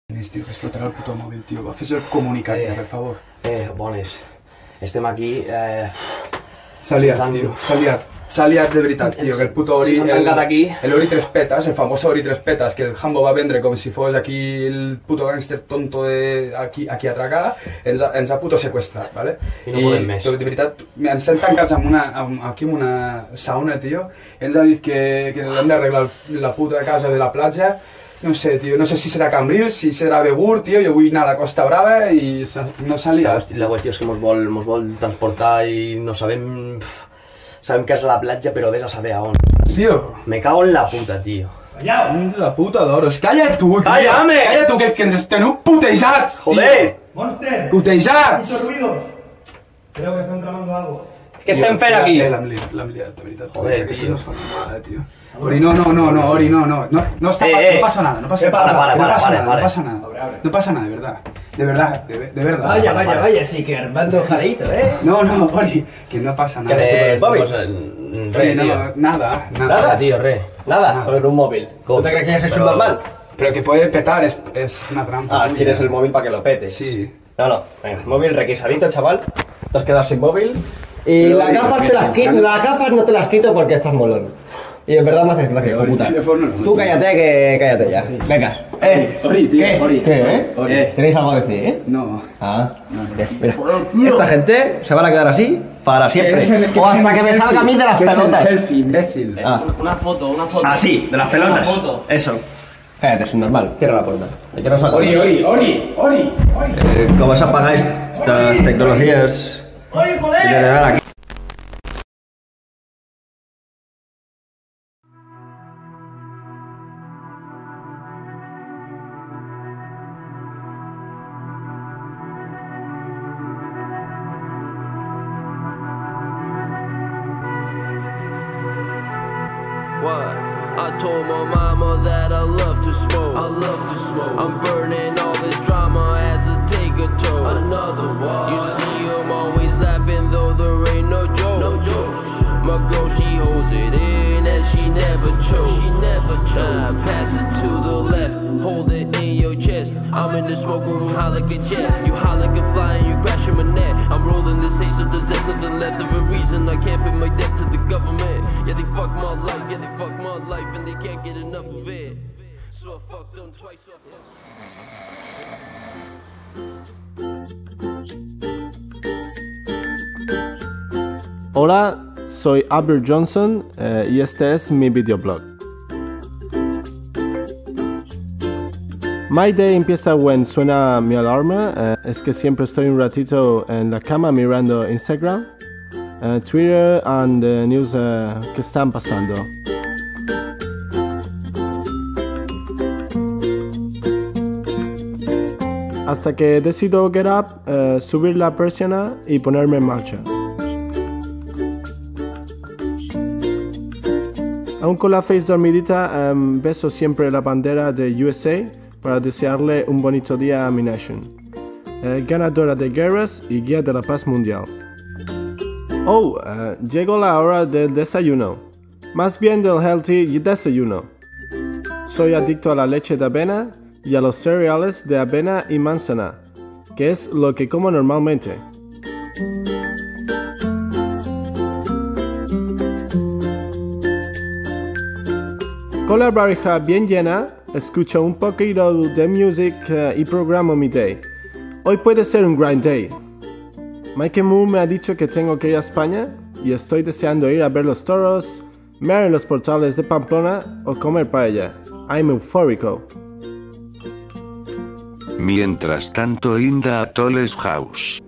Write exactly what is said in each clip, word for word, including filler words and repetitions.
Tio, que explotarà el puto mòbil, tio. Va, fes el comunicat, eh, per favor. Eh, bones. Estem aquí, eh... S'ha liat, tio. S'ha liat. S'ha liat de veritat, tio, que el puto Ori... S'han tancat aquí. El Ori Tres Petas, el famós Ori Tres Petas, que el Hambo va vendre com si fos aquí el puto gangster tonto de aquí, aquí atracada, ens ha, ens ha puto sequestrat, ¿vale? I no podem més. De veritat, ens hem tancats amb una, amb, aquí amb una sauna, tio, i ens ha dit que, que hem d'arreglar la puta casa de la platja. No sé, tío, no sé si serà Cambrils, si serà Begur, tío, jo vull anar a la Costa Brava i no s'ha liat. La qüestió és que mos vol, mos vol transportar i no sabem... Pff, sabem que és a la platja, però vés a saber a on. Tío. Me cago en la puta, tío. Calla, la puta d'oros. Calla tu, tío. Cállame. Calla tu, que, que ens teniu putejats, Joder. Monster. Putejats. Muchos ruidos. Creo que están tramando algo. Què estem fent aquí? L'hem liat, l'hem liat, de veritat. Joder, que tío. si no es fa nada, tío. Ori, no, no, no, no, Ori, no, no, no, no, está, Eh, no eh. pasa nada, no pasa Eh, para, nada, para, no para, pasa para, nada, para. no pasa nada, no pasa nada, de verdad, de verdad, de, de verdad. Vaya, vaya, vaya, sí que armando jaleito, ¿eh? No, no, Ori, que no pasa nada. Que Esto- Bobby. Ori, Re, no, tío. nada, nada. Nada, tío, re. Nada, Nada. con un móvil. ¿Cómo? ¿Tú te crees que ya soy Pero- Superman? Pero que puede petar, es, es una trampa. Ah, tuya. quieres el móvil para que lo petes. Sí. No, no, venga, móvil requisadito, chaval. Te has quedado sin móvil. Y Pero, las oye, gafas ¿qué te las tal? quito, las gafas no te las quito porque estás molón. Y en verdad me haces gracia, hijo de puta. El teléfono no. Tú cállate, que cállate ya. Venga. Eh, Ori, tío, ¿qué? Ori. ¿Qué, eh? Ori. Eh, ¿Tenéis algo que decir, eh? No. Ah, ¿qué? Mira. Esta gente se van a quedar así para siempre. Es el- O hasta que me selfie, salga a mí de las que es el pelotas. selfie, imbécil. Ah. Una foto, una foto. Así, de las pelotas. Una foto. Eso. Cállate, es normal. Cierra la puerta. ¿De qué nos hablamos? Ori, Ori, Ori, Ori, Ori. Eh, ¿Cómo se apaga esto? Estas tecnologías. ¡Oye, Tiene que joder! dar aquí. What? I told my mama that I love to smoke. I love to smoke. I'm burning all this drama as I take a toll. Another one. You see, I'm always laughing though there ain't no joke. No jokes. My girl, she holds it in and she never chokes. She never chokes. I pass it to the left, hold it in your chest. I'm in the smoke room, high like a jet. You high like a fly and you crash in my net. I'm rolling this haze of disaster, nothing left of a reason. I can't pay my debt to the government. Yeah, they fuck my life, yeah, they fuck my life, and they can't get enough of it. So I fucked them twice, so I fucked Hola, soy Albert Johnson eh, y este es mi videoblog. My day empieza cuando suena mi alarma, eh, es que siempre estoy un ratito en la cama mirando Instagram, eh, Twitter and the news eh, que están pasando. Hasta que decido get up, eh, subir la persiana y ponerme en marcha. Aún con la face dormidita, um, beso siempre la bandera de U S A para desearle un bonito día a mi nation. Eh, ganadora de guerras y guía de la paz mundial. Oh, uh, llegó la hora del desayuno. Más bien del healthy desayuno. Soy adicto a la leche de avena y a los cereales de avena y manzana, que es lo que como normalmente. Con la barriga bien llena, escucho un poquito de music uh, y programo mi day. Hoy puede ser un grind day. Mike Moore me ha dicho que tengo que ir a España y estoy deseando ir a ver los toros, mear en los portales de Pamplona o comer paella. I'm eufórico. Mientras tanto, Inda Atoles House.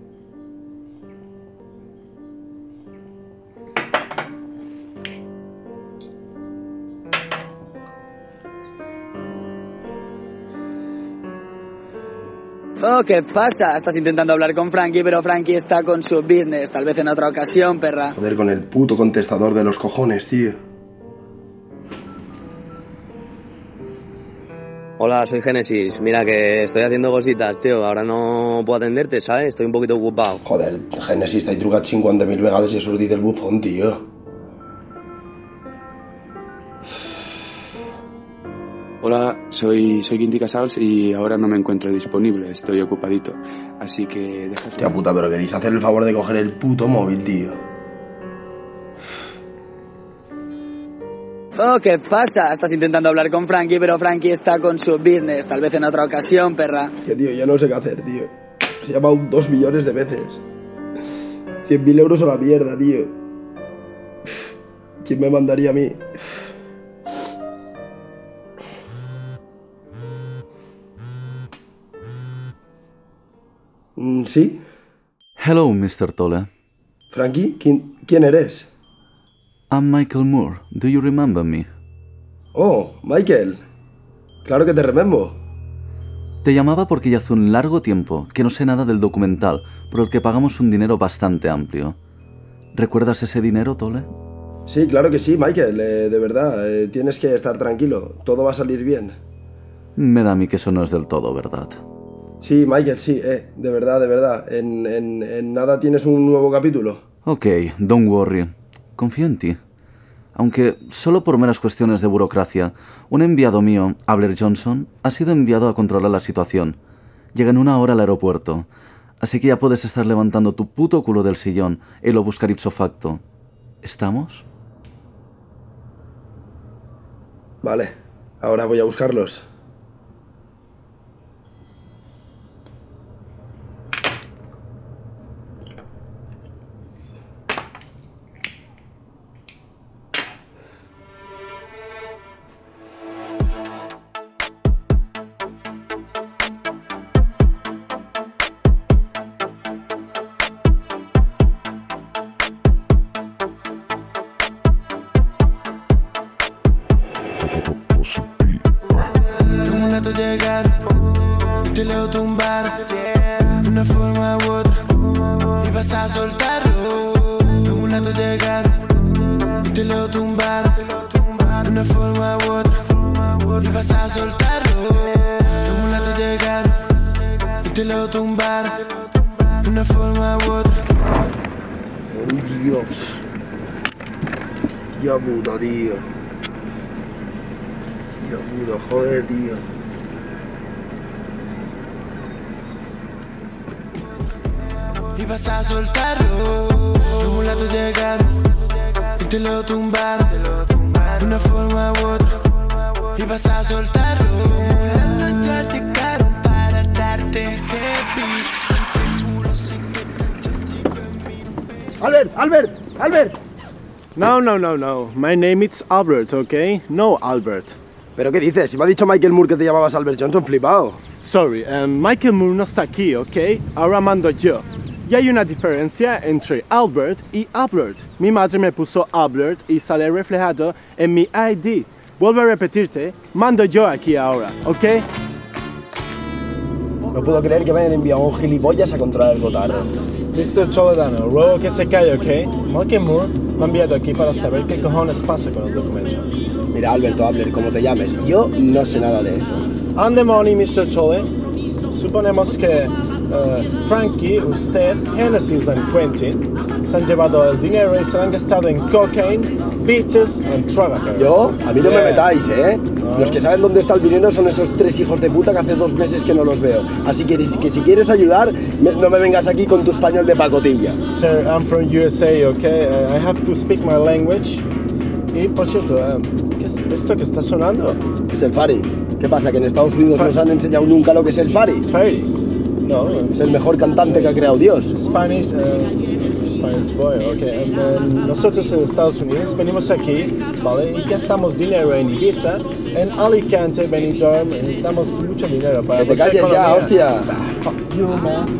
Oh, ¿qué pasa? Estás intentando hablar con Frankie, pero Frankie está con su business. Tal vez en otra ocasión, perra. Joder, con el puto contestador de los cojones, tío. Hola, soy Génesis. Mira que estoy haciendo cositas, tío. Ahora no puedo atenderte, ¿sabes? Estoy un poquito ocupado. Joder, Génesis, t'he trucat cinquanta mil vegades i he sortit del buzón, tío. Hola, soy, soy Quinti Casals y ahora no me encuentro disponible, estoy ocupadito. Así que deja... Hostia puta, pero queréis hacer el favor de coger el puto móvil, tío. Oh, ¿qué pasa? Estás intentando hablar con Frankie, pero Frankie está con su business. Tal vez en otra ocasión, perra. Que tío, ya no sé qué hacer, tío. Se ha llamado dos millones de veces. Cien mil euros a la mierda, tío. ¿Quién me mandaría a mí? ¿Sí? Hello, mister Tolle. ¿Frankie? ¿Quién, ¿Quién eres? I'm Michael Moore. Do you remember me? Oh, Michael. Claro que te remembo. Te llamaba porque ya hace un largo tiempo que no sé nada del documental, por el que pagamos un dinero bastante amplio. ¿Recuerdas ese dinero, Tolle? Sí, claro que sí, Michael. Eh, de verdad, eh, tienes que estar tranquilo. Todo va a salir bien. Me da a mí que eso no es del todo verdad. Sí, Michael, sí, eh, de verdad, de verdad. En, en, en nada tienes un nuevo capítulo. Ok, don't worry. Confío en ti. Aunque solo por meras cuestiones de burocracia, un enviado mío, Abler Johnson, ha sido enviado a controlar la situación. Llega en una hora al aeropuerto, así que ya puedes estar levantando tu puto culo del sillón y lo buscar ipso facto. ¿Estamos? Vale, ahora voy a buscarlos. Llegar y te leo tumbar de una forma u otra y vas a soltarlo. En un rato llegar y te leo tumbar de una forma u otra y vas a soltarlo. En un rato llegar y te leo tumbar de una forma u otra. Oh, Dios. Ya puta, tío. Ya puta, joder, tío. Y vas a soltarlo. En un rato llegar y te lo tumbar de una forma u otra. Y vas a soltarlo. En un rato ya llegaron para darte heavy. Albert, Albert, Albert. No, no, no, no. My name is Albert, okay? No Albert. ¿Pero qué dices? Si me ha dicho Michael Moore que te llamabas Albert Johnson, flipado. Sorry, um, Michael Moore no está aquí, ¿ok? Ahora mando yo. Y hay una diferencia entre Albert y Albert. Mi madre me puso Albert y sale reflejado en mi I D. Vuelvo a repetirte, mando yo aquí ahora, ¿ok? No puedo creer que me hayan enviado a un gilipollas a controlar el cotarro. mister Toledano, ruego que se calle, ¿ok? Michael Moore me ha enviado aquí para saber qué cojones pasa con el documento. Mira, Alberto, Albert, como te llames, yo no sé nada de eso. On the money, mister Tole. Suponemos que uh, Frankie, usted, Genesis y Quentin se han llevado el dinero y se lo han gastado en cocaine, beaches and drug affairs. ¿Yo? A mí no Yeah. me metáis, ¿eh? No. Los que saben dónde está el dinero son esos tres hijos de puta que hace dos meses que no los veo. Así que, que si quieres ayudar, me, no me vengas aquí con tu español de pacotilla. Sir, I'm from U S A, okay? Uh, I have to speak my language. Y por cierto, uh, ¿qué es esto que está sonando? Es el Fari. ¿Qué pasa? ¿Que en Estados Unidos Fa- no os han enseñado nunca lo que es el Fari? Fari. No. Es el mejor cantante que ha creado Dios. Spanish, uh, Spanish boy, okay. And, um, nosotros en Estados Unidos venimos aquí, ¿vale? Y gastamos dinero en Ibiza, en Alicante, Benidorm, y damos mucho dinero para Que te nuestra calles ya, economía. hostia. Ah, fuck you, man.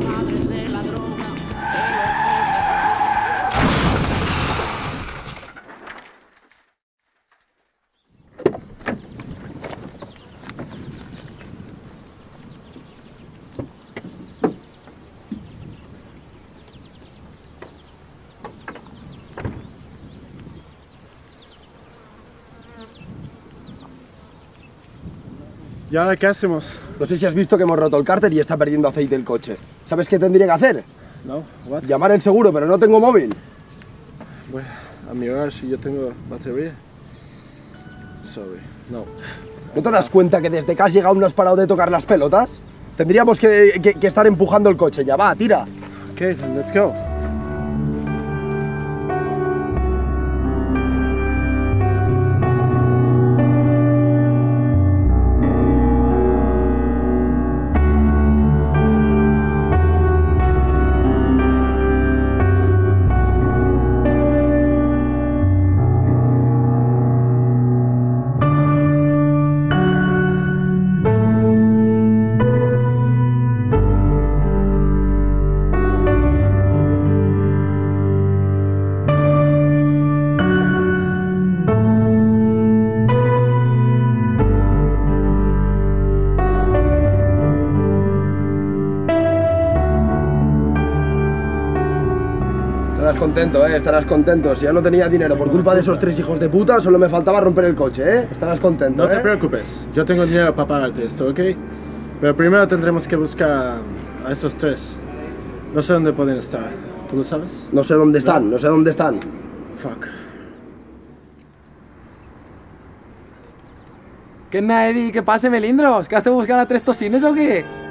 ¿Y ahora qué hacemos? No sé si has visto que hemos roto el cárter y está perdiendo aceite el coche. ¿Sabes qué tendría que hacer? No, what? Llamar el seguro, pero no tengo móvil. Voy a mirar si yo tengo batería. Sorry, no. ¿No te das cuenta que desde que has llegado no has parado de tocar las pelotas? Tendríamos que, que, que estar empujando el coche ya, va, tira. Ok, then let's go. Estarás contento, eh, estarás contento. Si ya no tenía dinero por culpa de esos tres hijos de puta, solo me faltaba romper el coche, eh. Estarás contento, No te eh. preocupes, yo tengo dinero para pagarte esto, ¿ok? Pero primero tendremos que buscar a esos tres. No sé dónde pueden estar. ¿Tú lo sabes? No sé dónde están, no sé dónde están. Fuck. ¿Qué nada, Eddie? ¿Qué pasa, Melindros? ¿Que has de buscar a tres tocines o qué?